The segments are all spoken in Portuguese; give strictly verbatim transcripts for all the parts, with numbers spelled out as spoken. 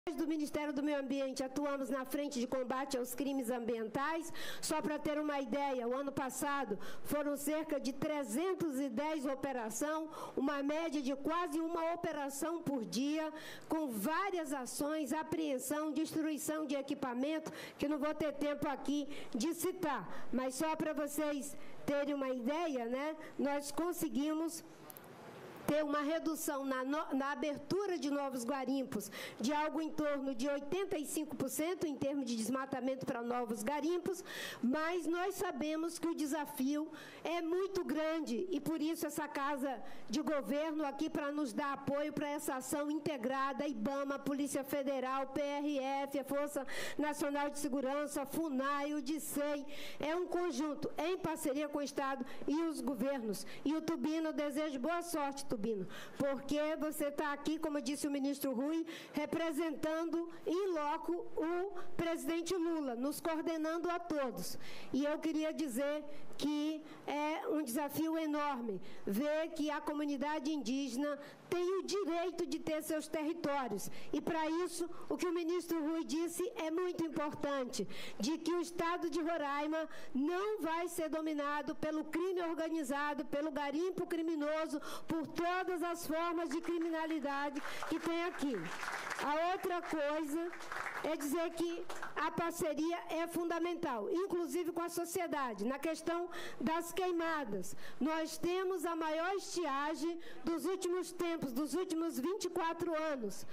do Ministério do Meio Ambiente atuamos na frente de combate aos crimes ambientais. Só para ter uma ideia, o ano passado foram cerca de trezentas e dez operações, uma média de quase uma operação por dia, com várias ações, apreensão, destruição de equipamento, que não vou ter tempo aqui de citar, mas só para vocês terem uma ideia, né, nós conseguimos ter uma redução na, no, na abertura de novos garimpos de algo em torno de oitenta e cinco por cento em termos de desmatamento para novos garimpos, mas nós sabemos que o desafio é muito grande e por isso essa Casa de Governo aqui para nos dar apoio para essa ação integrada, IBAMA, Polícia Federal, P R F, a Força Nacional de Segurança, FUNAI, o DICEI, é um conjunto em parceria com o Estado e os governos. E o Tubino, desejo boa sorte, Tubino, porque você está aqui, como disse o ministro Rui, representando em loco o presidente Lula, nos coordenando a todos. E eu queria dizer que é um desafio enorme ver que a comunidade indígena tem o direito de ter seus territórios. E, para isso, o que o ministro Rui disse é muito importante, de que o Estado de Roraima não vai ser dominado pelo crime organizado, pelo garimpo criminoso, por todas as formas de criminalidade que tem aqui. A outra coisa é dizer que a parceria é fundamental, inclusive com a sociedade, na questão das queimadas. Nós temos a maior estiagem dos últimos tempos, dos últimos vinte e quatro anos.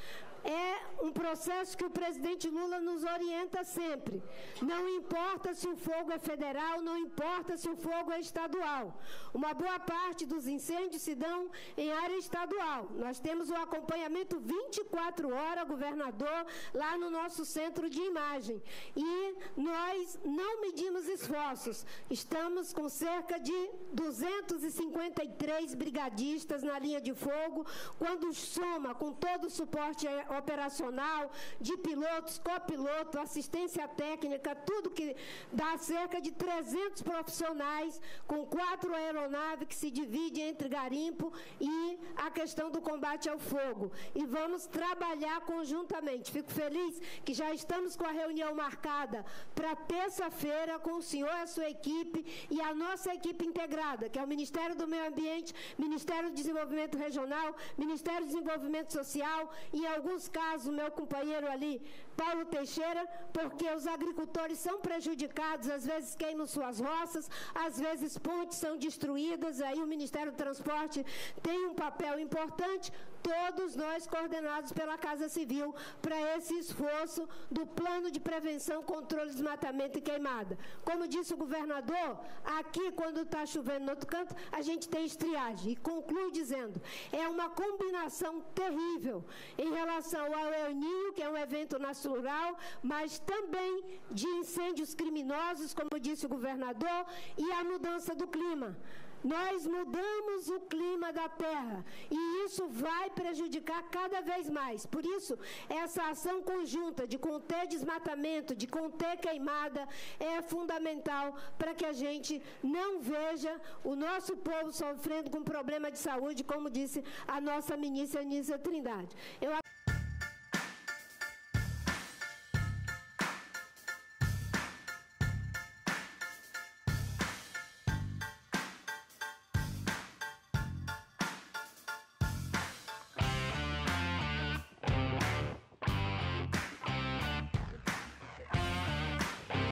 É um processo que o presidente Lula nos orienta sempre. Não importa se o fogo é federal, não importa se o fogo é estadual. Uma boa parte dos incêndios se dão em área estadual. Nós temos o acompanhamento vinte e quatro horas, governador, lá no nosso centro de imagem. E nós não medimos esforços. Estamos com cerca de duzentos e cinquenta e três brigadistas na linha de fogo, quando soma com todo o suporte operacional, de pilotos, copiloto, assistência técnica, tudo que dá cerca de trezentos profissionais, com quatro aeronaves que se dividem entre garimpo e a questão do combate ao fogo. E vamos trabalhar conjuntamente. Fico feliz que já estamos com a reunião marcada para terça-feira com o senhor e a sua equipe e a nossa equipe integrada, que é o Ministério do Meio Ambiente, Ministério do Desenvolvimento Regional, Ministério do Desenvolvimento Social, e em alguns casos o meu companheiro ali, Paulo Teixeira, porque os agricultores são prejudicados, às vezes queimam suas roças, às vezes pontes são destruídas, aí o Ministério do Transporte tem um papel importante, todos nós coordenados pela Casa Civil para esse esforço do plano de prevenção, controle, desmatamento e queimada. Como disse o governador, aqui quando está chovendo no outro canto, a gente tem estiagem. E conclui dizendo, é uma combinação terrível em relação ao El Niño, que é um evento natural, mas também de incêndios criminosos, como disse o governador, e a mudança do clima. Nós mudamos o clima da terra e isso vai prejudicar cada vez mais. Por isso, essa ação conjunta de conter desmatamento, de conter queimada, é fundamental para que a gente não veja o nosso povo sofrendo com problema de saúde, como disse a nossa ministra Nízia Trindade. Eu